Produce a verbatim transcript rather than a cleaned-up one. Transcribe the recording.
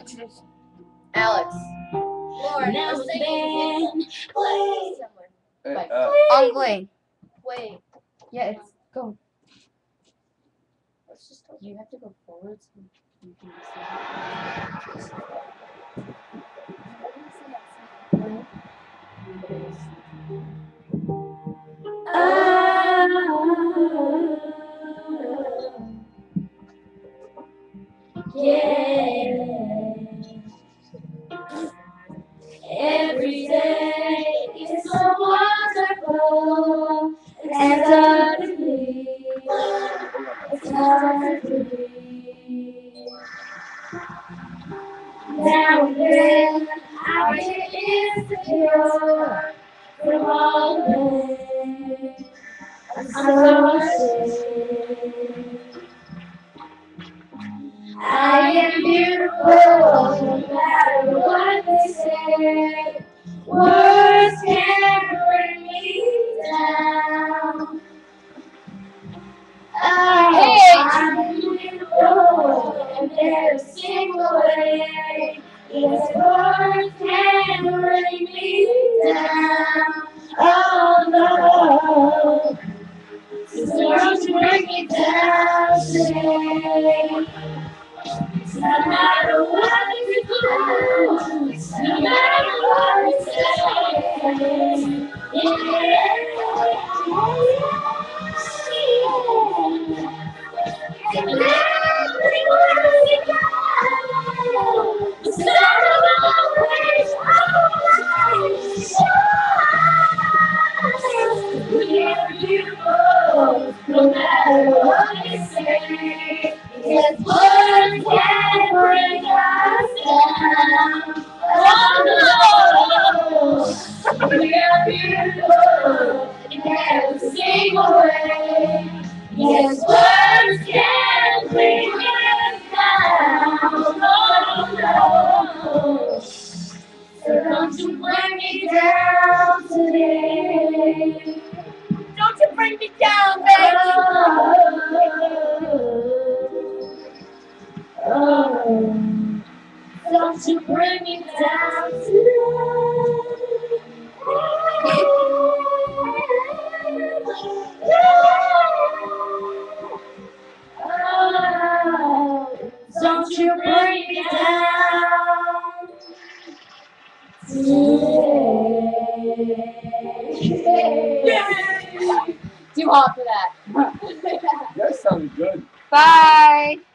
Alex. Lauren, now we're singing. Play. Wait, uh, I'm playing. Wait. Yeah, it's go. Let's just talk. You have to go forward so you can see. Yeah. Every day is so wonderful and hard to believe. It's hard to believe. Now and then I get insecure from all the pain. I'm so ashamed. I am beautiful, no matter what they say. Words can't bring me down. Oh, I'm beautiful, and there's a single way. Yes, words can't bring me down. Oh no, so don't you bring me down today. No matter what you do, no matter what you say, yeah, and everywhere we go, the sun will always, always shine. We are beautiful, no matter what you say. Yes, words can bring us down. Oh no, we are beautiful in every single way. Yes, words can bring us down. Oh no, so don't you bring me down today. Don't you bring me down, baby. Oh, oh, don't you bring me down today. Oh, don't you bring me down today. Too hot for that. that sounded good. Bye.